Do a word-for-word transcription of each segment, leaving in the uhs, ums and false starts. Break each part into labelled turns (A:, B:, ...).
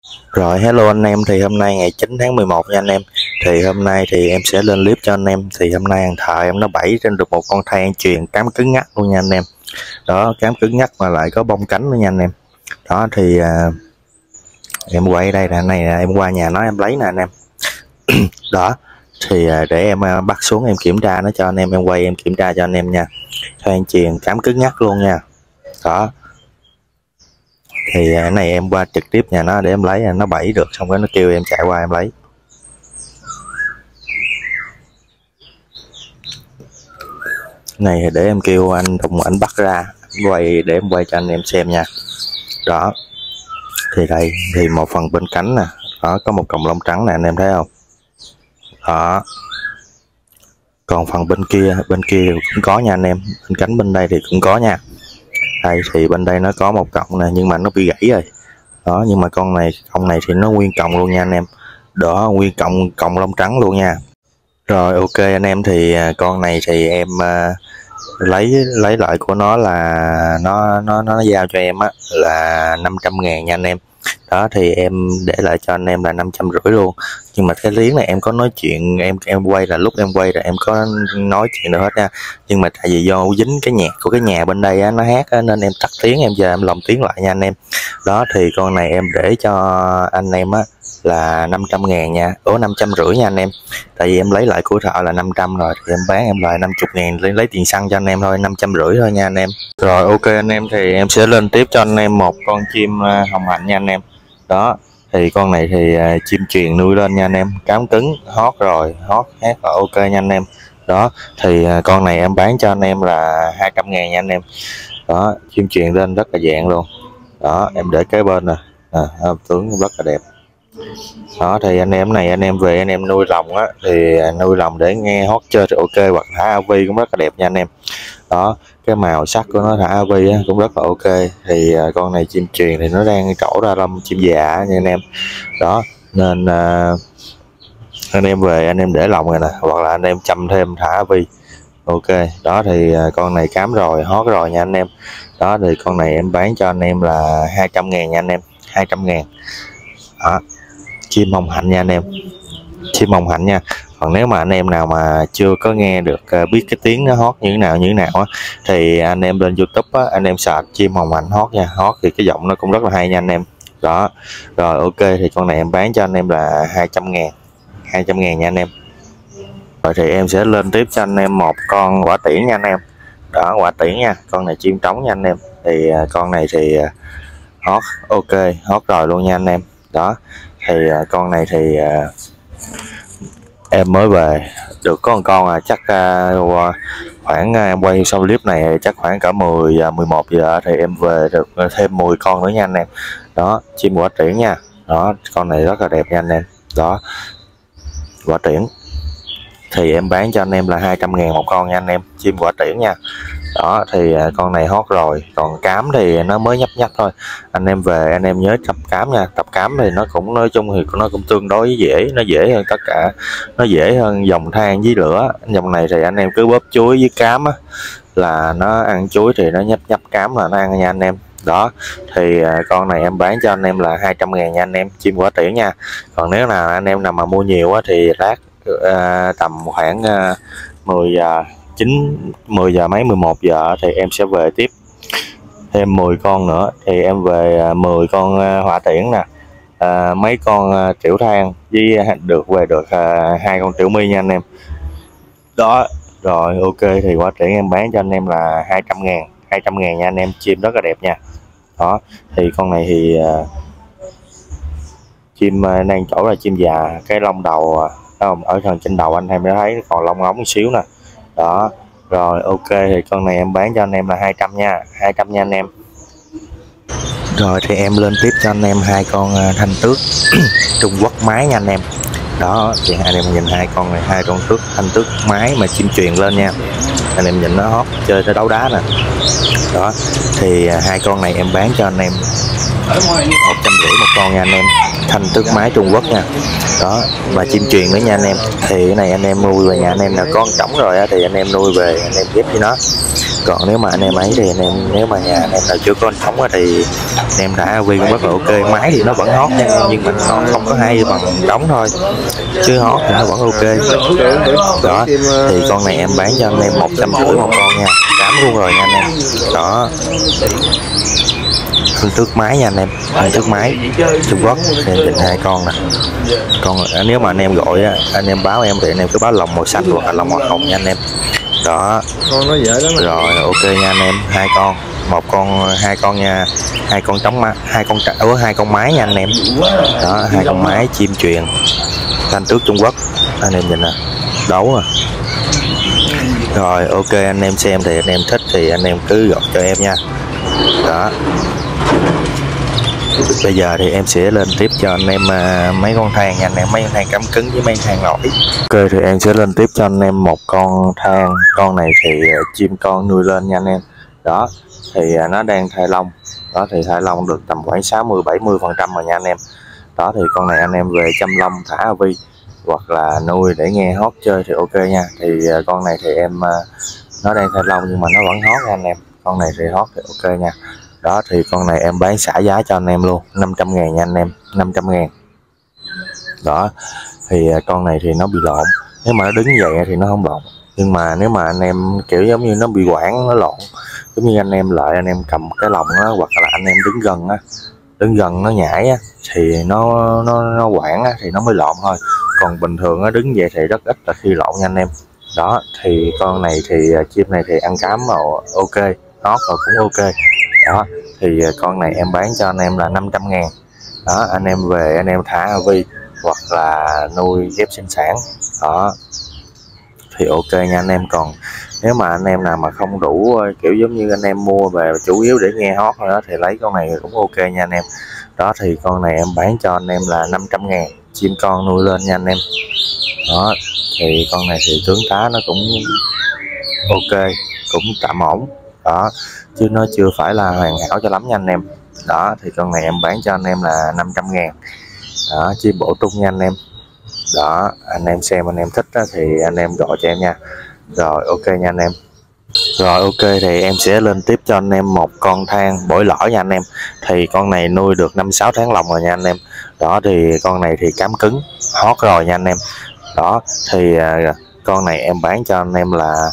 A: Rồi hello anh em, thì hôm nay ngày chín tháng mười một nha anh em. Thì hôm nay thì em sẽ lên clip cho anh em. Thì hôm nay thằng thợ em nó bẫy trên được một con than chuyền cám cứng ngắc luôn nha anh em. Đó, cám cứng ngắc mà lại có bông cánh nữa nha anh em. Đó thì à, em quay đây nè, này nè, em qua nhà nó em lấy nè anh em. Đó thì à, để em à, bắt xuống em kiểm tra nó cho anh em, em quay em kiểm tra cho anh em nha. Than chuyền cám cứng ngắc luôn nha. Đó thì cái này em qua trực tiếp nhà nó để em lấy, nó bẫy được xong cái nó kêu em chạy qua em lấy. Này để em kêu anh Tùng ảnh bắt ra quay để em quay cho anh em xem nha. Đó thì đây thì một phần bên cánh nè, đó có một cọng lông trắng nè anh em thấy không. Đó còn phần bên kia bên kia cũng có nha anh em, bên cánh bên đây thì cũng có nha. Đây thì bên đây nó có một cọng nè nhưng mà nó bị gãy rồi. Đó nhưng mà con này con này thì nó nguyên cọng luôn nha anh em. Đó nguyên cọng cọng lông trắng luôn nha. Rồi ok anh em, thì con này thì em uh, lấy lấy lại của nó là nó nó nó giao cho em á là năm trăm ngàn nha anh em. Đó thì em để lại cho anh em là năm trăm rưỡi luôn. Nhưng mà cái liếng này em có nói chuyện, em em quay là lúc em quay là em có nói chuyện được hết nha. Nhưng mà tại vì do dính cái nhạc của cái nhà bên đây á, nó hát á, nên em tắt tiếng, em giờ em lồng tiếng lại nha anh em. Đó thì con này em để cho anh em á là năm trăm ngàn nha, ủa năm trăm rưỡi nha anh em. Tại vì em lấy lại của thợ là năm trăm rồi thì em bán em lại năm mươi ngàn, lấy, lấy tiền xăng cho anh em thôi, năm trăm rưỡi thôi nha anh em. Rồi ok anh em, thì em sẽ lên tiếp cho anh em một con chim hồng hạnh nha anh em. Đó thì con này thì uh, chim truyền nuôi lên nha anh em, cám cứng hót rồi, hót hát là ok nha anh em. Đó thì uh, con này em bán cho anh em là hai trăm ngàn nha anh em. Đó chim truyền lên rất là dạng luôn. Đó em để kế bên nè, à, tướng rất là đẹp. Đó thì anh em này anh em về anh em nuôi lồng á, thì nuôi lồng để nghe hót chơi thì ok, hoặc thả a vê cũng rất là đẹp nha anh em. Đó cái màu sắc của nó thả a vê á, cũng rất là ok. Thì uh, con này chim truyền thì nó đang trổ ra lông chim già nha anh em. Đó nên uh, anh em về anh em để lồng rồi nè, hoặc là anh em chăm thêm thả a vê ok. Đó thì uh, con này cám rồi, hót rồi nha anh em. Đó thì con này em bán cho anh em là hai trăm ngàn nha anh em, hai trăm ngàn. Đó chim hồng hạnh nha anh em, chim hồng hạnh nha. Còn nếu mà anh em nào mà chưa có nghe được uh, biết cái tiếng nó hót như thế nào như thế nào á, thì anh em lên YouTube á, anh em search chim hồng hạnh hót nha, hót thì cái giọng nó cũng rất là hay nha anh em. Đó rồi ok, thì con này em bán cho anh em là hai trăm ngàn, hai trăm ngàn nha anh em. Rồi thì em sẽ lên tiếp cho anh em một con quả tiễn nha anh em. Đó quả tiễn nha, con này chim trống nha anh em. Thì uh, con này thì uh, hót ok, hót rồi luôn nha anh em. Đó thì uh, con này thì uh, em mới về được có một con à, chắc uh, khoảng uh, em quay xong clip này chắc khoảng cả mười mười một giờ thì em về được thêm mười con nữa nha anh em. Đó chim quả tiễn nha. Đó con này rất là đẹp nha anh em. Đó quả tiễn thì em bán cho anh em là hai trăm ngàn một con nha anh em, chim quả tiễn nha. Đó thì con này hót rồi, còn cám thì nó mới nhấp nhấp thôi. Anh em về anh em nhớ tập cám nha, tập cám thì nó cũng nói chung thì nó cũng tương đối dễ, nó dễ hơn tất cả, nó dễ hơn dòng than với lửa. Dòng này thì anh em cứ bóp chuối với cám á, là nó ăn chuối thì nó nhấp nhấp cám là nó ăn nha anh em. Đó thì con này em bán cho anh em là hai trăm ngàn nha anh em, chim quả tiễn nha. Còn nếu nào anh em nào mà mua nhiều á thì lát uh, tầm khoảng uh, mười giờ chín mười giờ mấy mười một giờ thì em sẽ về tiếp thêm mười con nữa. Thì em về mười con hỏa tiễn nè, à, mấy con tiểu than với được về được à, hai con tiểu my nha anh em. Đó rồi ok, thì hỏa tiễn em bán cho anh em là hai trăm ngàn, hai trăm ngàn nha anh em, chim rất là đẹp nha. Đó thì con này thì à, chim đang chỗ là chim già, cái lông đầu không, ở phần trên đầu anh em thấy còn lông ống một xíu nè. Đó rồi ok, thì con này em bán cho anh em là hai trăm nha, hai trăm nha anh em. Rồi thì em lên tiếp cho anh em hai con thanh tước Trung Quốc mái nha anh em. Đó thì anh em nhìn hai con này, hai con tước thanh tước mái mà chim truyền lên nha. Anh em nhìn nó hót chơi nó đấu đá nè. Đó thì hai con này em bán cho anh em một trăm rưỡi một con nha anh em. thanh tước mái Trung Quốc nha. Đó, và chim truyền nữa nha anh em. Thì cái này anh em nuôi về nhà anh em là có trống rồi á, thì anh em nuôi về anh em ghép với nó. Còn nếu mà anh em ấy thì anh em nếu mà nhà anh em nào chưa có con trống thì anh em thả vi cũng rất là ok. Máy thì nó vẫn hót nha, nhưng mà nó không có hay bằng trống thôi, chứ hót thì nó vẫn ok. Đó, thì con này em bán cho anh em một trăm rưỡi một con nha, cám luôn rồi nha anh em. Đó, thanh tước máy nha anh em, thanh tước máy Trung Quốc. Thì em định hai con nè. Còn nếu mà anh em gọi á, anh em báo em thì anh em cứ báo lòng màu xanh hoặc là lòng màu hồng nha anh em. Đó,
B: con nó dễ lắm
A: rồi ok nha anh em. Hai con, một con, hai con nha, hai con trống má, hai con ở hai con mái nha anh em. Đó, hai con mái chim truyền thanh tước Trung Quốc, anh em nhìn nè, đấu à. Rồi ok anh em xem thì anh em thích thì anh em cứ gọi cho em nha. Đó, bây giờ thì em sẽ lên tiếp cho anh em uh, mấy con than nha anh em, mấy con than cắm cứng với mấy con than lỗi. Ok thì em sẽ lên tiếp cho anh em một con than. Con này thì uh, chim con nuôi lên nha anh em. Đó, thì uh, nó đang thai lông. Đó, thì thai lông được tầm khoảng sáu mươi bảy mươi phần trăm rồi nha anh em. Đó, thì con này anh em về chăm lông thả a vê hoặc là nuôi để nghe hót chơi thì ok nha. Thì uh, con này thì em uh, nó đang thai lông nhưng mà nó vẫn hót nha anh em. Con này thì hót thì ok nha. Đó, thì con này em bán xả giá cho anh em luôn, năm trăm ngàn nha anh em, năm trăm ngàn. Đó, thì con này thì nó bị lộn. Nếu mà nó đứng vậy thì nó không lộn. Nhưng mà nếu mà anh em kiểu giống như nó bị quảng, nó lộn, giống như anh em lại anh em cầm cái lồng á, hoặc là anh em đứng gần á, đứng gần nó nhảy á, thì nó nó nó quảng á, thì nó mới lộn thôi. Còn bình thường nó đứng vậy thì rất ít là khi lộn nha anh em. Đó, thì con này thì chim này thì ăn cám màu ok, hót rồi cũng ok. Đó, thì con này em bán cho anh em là năm trăm ngàn. Đó, anh em về anh em thả a vê hoặc là nuôi ghép sinh sản. Đó, thì ok nha anh em. Còn nếu mà anh em nào mà không đủ kiểu giống như anh em mua về chủ yếu để nghe hót thôi đó, thì lấy con này cũng ok nha anh em. Đó, thì con này em bán cho anh em là năm trăm ngàn, chim con nuôi lên nha anh em. Đó, thì con này thì tướng tá nó cũng ok, cũng tạm ổn. Đó, chứ nó chưa phải là hoàn hảo cho lắm nha anh em. Đó, thì con này em bán cho anh em là năm trăm ngàn. Đó, chim bổ trung nha anh em. Đó, anh em xem anh em thích đó, thì anh em gọi cho em nha. Rồi ok nha anh em. Rồi ok thì em sẽ lên tiếp cho anh em một con than bổi lõi nha anh em. Thì con này nuôi được năm sáu tháng lòng rồi nha anh em. Đó, thì con này thì cám cứng, hót rồi nha anh em. Đó, thì uh, con này em bán cho anh em là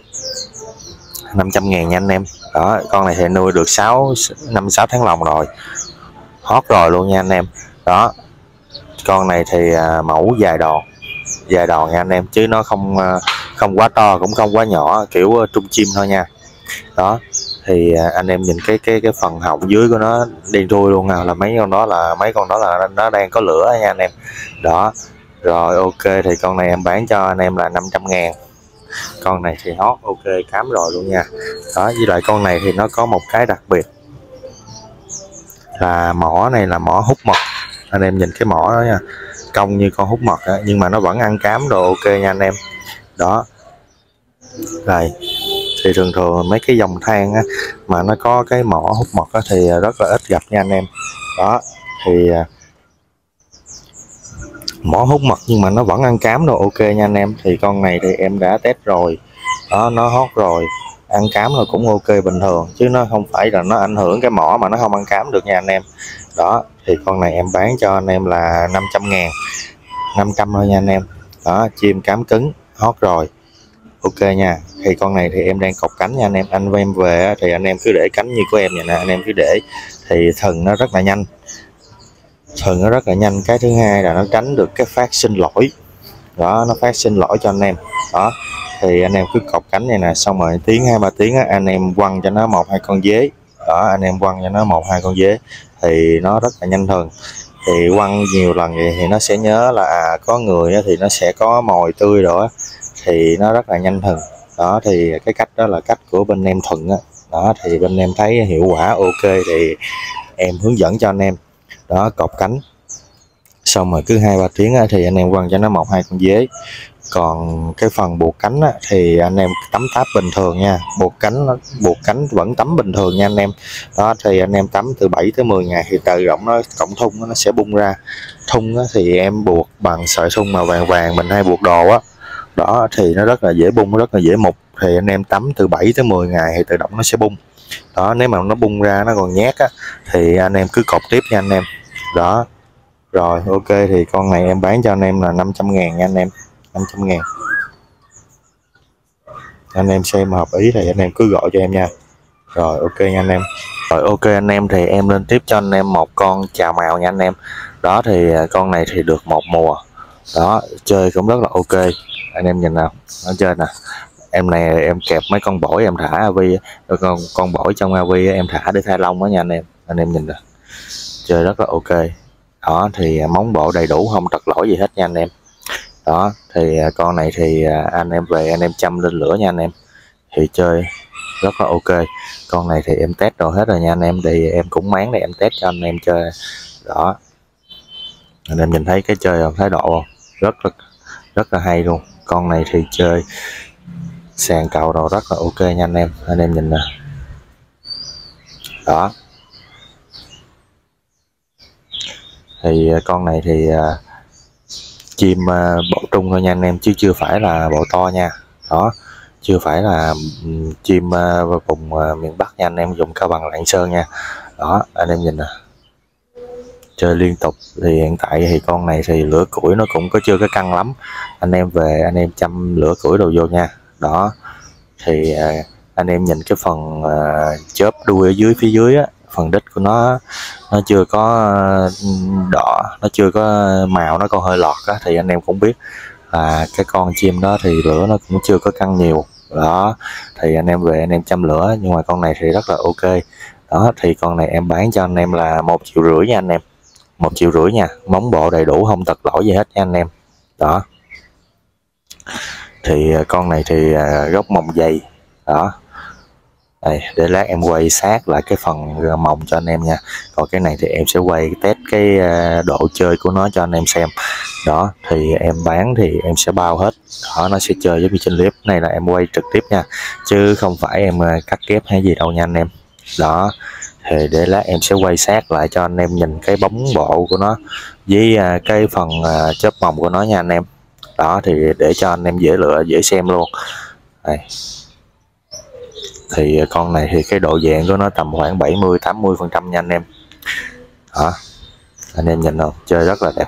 A: năm trăm ngàn nha anh em. Đó, con này thì nuôi được sáu năm sáu tháng lòng rồi, hót rồi luôn nha anh em. Đó, con này thì uh, mẫu dài đòn, dài đòn nha anh em, chứ nó không uh, không quá to cũng không quá nhỏ, kiểu uh, trung chim thôi nha. Đó, thì uh, anh em nhìn cái cái cái phần họng dưới của nó đen thui luôn nào, là mấy con đó là mấy con đó là nó đang có lửa nha anh em. Đó, rồi ok thì con này em bán cho anh em là năm trăm ngàn. Con này thì hót ok, cám rồi luôn nha. Đó, với lại con này thì nó có một cái đặc biệt là mỏ này là mỏ hút mật. Anh em nhìn cái mỏ đó nha, cong như con hút mật đó, nhưng mà nó vẫn ăn cám đồ ok nha anh em. Đó, rồi thì thường thường mấy cái dòng than á, mà nó có cái mỏ hút mật á, thì rất là ít gặp nha anh em. Đó, thì mỏ hút mật nhưng mà nó vẫn ăn cám đồ ok nha anh em. Thì con này thì em đã test rồi. Đó, nó hót rồi, ăn cám rồi cũng ok bình thường, chứ nó không phải là nó ảnh hưởng cái mỏ mà nó không ăn cám được nha anh em. Đó, thì con này em bán cho anh em là năm trăm ngàn, năm trăm thôi nha anh em. Đó, chim cám cứng, hót rồi ok nha. Thì con này thì em đang cọc cánh nha anh em. Anh em về thì anh em cứ để cánh như của em vậy nè, anh em cứ để thì thần nó rất là nhanh, thần nó rất là nhanh. Cái thứ hai là nó tránh được cái phát sinh lỗi. Đó, nó phát sinh lỗi cho anh em. Đó, thì anh em cứ cọc cánh này nè, xong rồi tiếng hai ba tiếng á, anh em quăng cho nó một hai con dế. Đó, anh em quăng cho nó một hai con dế thì nó rất là nhanh thần. Thì quăng nhiều lần vậy thì nó sẽ nhớ là à, có người thì nó sẽ có mồi tươi rồi, thì nó rất là nhanh thần. Đó, thì cái cách đó là cách của bên em Thuận á. Đó, thì bên em thấy hiệu quả ok thì em hướng dẫn cho anh em. Đó, cọc cánh xong rồi cứ hai ba tiếng thì anh em quăng cho nó một hai con dế. Còn cái phần buộc cánh á, thì anh em tắm táp bình thường nha, buộc cánh buộc cánh vẫn tắm bình thường nha anh em. Đó thì anh em tắm từ bảy tới mười ngày thì tự động nó cổng thun nó sẽ bung ra. Thun á, thì em buộc bằng sợi thun màu vàng vàng mình hay buộc đồ á, đó thì nó rất là dễ bung, rất là dễ mục. Thì anh em tắm từ bảy tới mười ngày thì tự động nó sẽ bung. Đó, nếu mà nó bung ra nó còn nhét á thì anh em cứ cột tiếp nha anh em. Đó rồi ok, thì con này em bán cho anh em là năm trăm ngàn nha anh em, năm trăm ngàn. Anh em xem hợp ý thì anh em cứ gọi cho em nha. Rồi ok nha anh em. Rồi ok anh em, thì em lên tiếp cho anh em một con chào mào nha anh em. Đó thì con này thì được một mùa. Đó, chơi cũng rất là ok. Anh em nhìn nào, ở trên nè. Em này em kẹp mấy con bổi em thả a vê, con con bổi trong a vê em thả để thay lông đó nha anh em. Anh em nhìn nè. Chơi rất là ok. Đó thì móng bộ đầy đủ, không trật lỗi gì hết nha anh em. Đó thì con này thì anh em về anh em châm lên lửa nha anh em, thì chơi rất là ok. Con này thì em test rồi hết rồi nha anh em, thì em cũng máng để em test cho anh em chơi. Đó anh em nhìn thấy cái chơi không, thái độ không, rất là rất là hay luôn. Con này thì chơi sàn cầu rồi rất là ok nha anh em. Anh em nhìn nè. Đó thì con này thì chim bộ trung thôi nha anh em, chứ chưa phải là bộ to nha. Đó chưa phải là chim vùng miền Bắc nha anh em, dùng Cao Bằng, Lạng Sơn nha. Đó anh em nhìn nè, chơi liên tục. Thì hiện tại thì con này thì lửa củi nó cũng có chưa có căng lắm, anh em về anh em châm lửa củi đồ vô nha. Đó thì anh em nhìn cái phần chớp đuôi ở dưới, phía dưới á, phần đít của nó nó chưa có đỏ, nó chưa có màu, nó còn hơi lọt á, thì anh em cũng biết là cái con chim đó thì lửa nó cũng chưa có căng nhiều. Đó thì anh em về anh em châm lửa, nhưng mà con này thì rất là ok. Đó thì con này em bán cho anh em là một triệu rưỡi nha anh em, một triệu rưỡi nha, móng bộ đầy đủ, không tật lỗi gì hết nha anh em. Đó thì con này thì gốc mồng dày. Đó đây, để lát em quay sát lại cái phần mồng cho anh em nha. Còn cái này thì em sẽ quay test cái độ chơi của nó cho anh em xem. Đó thì em bán thì em sẽ bao hết. Đó, nó sẽ chơi giống như trên clip này, là em quay trực tiếp nha, chứ không phải em cắt ghép hay gì đâu nha anh em. Đó thì để lát em sẽ quay sát lại cho anh em nhìn cái bóng bộ của nó với cái phần chớp mồng của nó nha anh em. Đó thì để cho anh em dễ lựa, dễ xem luôn. Đây. Thì con này thì cái độ dạng của nó tầm khoảng bảy mươi tám mươi phần trăm nha anh em. Đó anh em nhìn không, chơi rất là đẹp.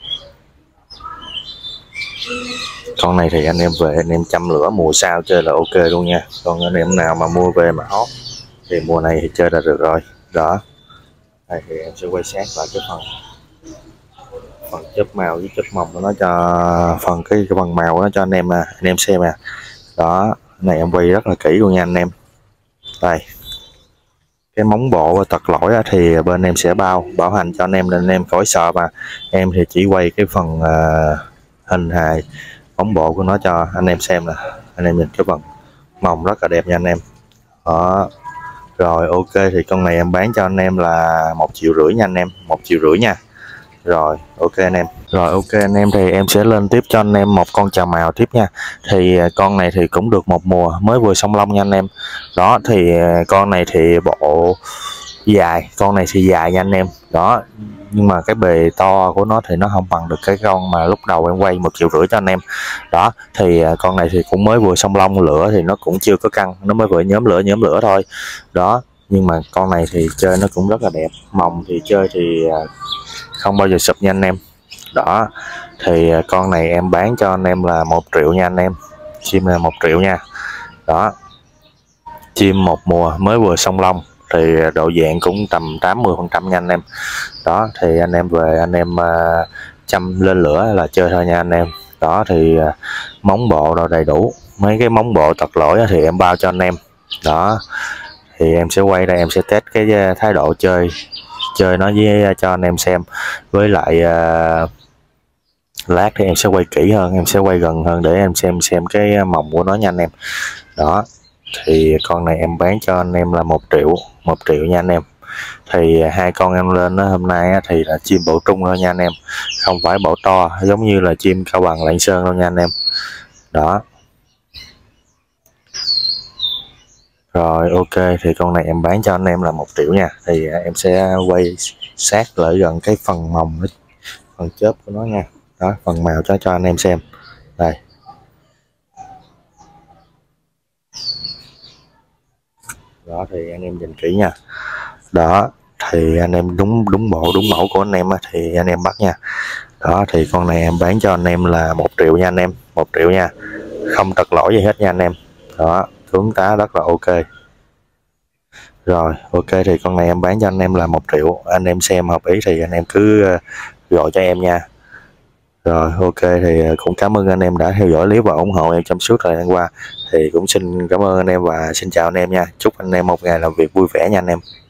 A: Con này thì anh em về anh em châm lửa mùa sau chơi là ok luôn nha. Còn anh em nào mà mua về mà hot thì mùa này thì chơi là được rồi. Đó đây thì em sẽ quay sát lại cái phần phần chớp màu với chớp mồng của nó, cho phần cái, cái phần màu của nó cho anh em à, anh em xem à. Đó này em quay rất là kỹ luôn nha anh em. Đây cái móng bộ tật lỗi thì bên em sẽ bao bảo hành cho anh em, nên anh em khỏi sợ. Mà em thì chỉ quay cái phần uh, hình hài móng bộ của nó cho anh em xem nè. Anh em nhìn cái phần mồng rất là đẹp nha anh em. Đó rồi ok, thì con này em bán cho anh em là một triệu rưỡi nha anh em, một triệu rưỡi nha. Rồi ok anh em. Rồi ok anh em, thì em sẽ lên tiếp cho anh em một con chào mào tiếp nha. Thì con này thì cũng được một mùa, mới vừa xong lông nha anh em. Đó thì con này thì bộ dài, con này thì dài nha anh em. Đó nhưng mà cái bề to của nó thì nó không bằng được cái con mà lúc đầu em quay một triệu rưỡi cho anh em. Đó thì con này thì cũng mới vừa xong lông, lửa thì nó cũng chưa có căng, nó mới vừa nhóm lửa nhóm lửa thôi. Đó nhưng mà con này thì chơi nó cũng rất là đẹp, mồng thì chơi thì không bao giờ sụp nha anh em. Đó thì con này em bán cho anh em là một triệu nha anh em, chim là một triệu nha. Đó chim một mùa mới vừa xong lông, thì độ dạng cũng tầm tám mươi phần trăm nha anh em. Đó thì anh em về anh em uh, châm lên lửa là chơi thôi nha anh em. Đó thì uh, móng bộ rồi đầy đủ, mấy cái móng bộ tật lỗi thì em bao cho anh em. Đó thì em sẽ quay đây, em sẽ test cái thái độ chơi chơi nó với cho anh em xem. Với lại uh, lát thì em sẽ quay kỹ hơn, em sẽ quay gần hơn để em xem xem cái mồng của nó nha anh em. Đó thì con này em bán cho anh em là một triệu, một triệu nha anh em. Thì hai con em lên đó, hôm nay á, thì là chim bộ trung thôi nha anh em, không phải bộ to giống như là chim Cao Bằng, Lạng Sơn đâu nha anh em. Đó rồi, ok, thì con này em bán cho anh em là một triệu nha. Thì em sẽ quay sát lại gần cái phần mồng, phần chớp của nó nha. Đó, phần màu cho cho anh em xem đây. Đó thì anh em nhìn kỹ nha. Đó thì anh em đúng đúng bộ đúng mẫu của anh em á, thì anh em bắt nha. Đó thì con này em bán cho anh em là một triệu nha anh em, một triệu nha, không trật lỗi gì hết nha anh em. Đó, tướng tá rất là ok. Rồi ok, thì con này em bán cho anh em là một triệu. Anh em xem hợp ý thì anh em cứ gọi cho em nha. Rồi ok, thì cũng cảm ơn anh em đã theo dõi clip và ủng hộ em trong suốt thời gian qua. Thì cũng xin cảm ơn anh em và xin chào anh em nha. Chúc anh em một ngày làm việc vui vẻ nha anh em.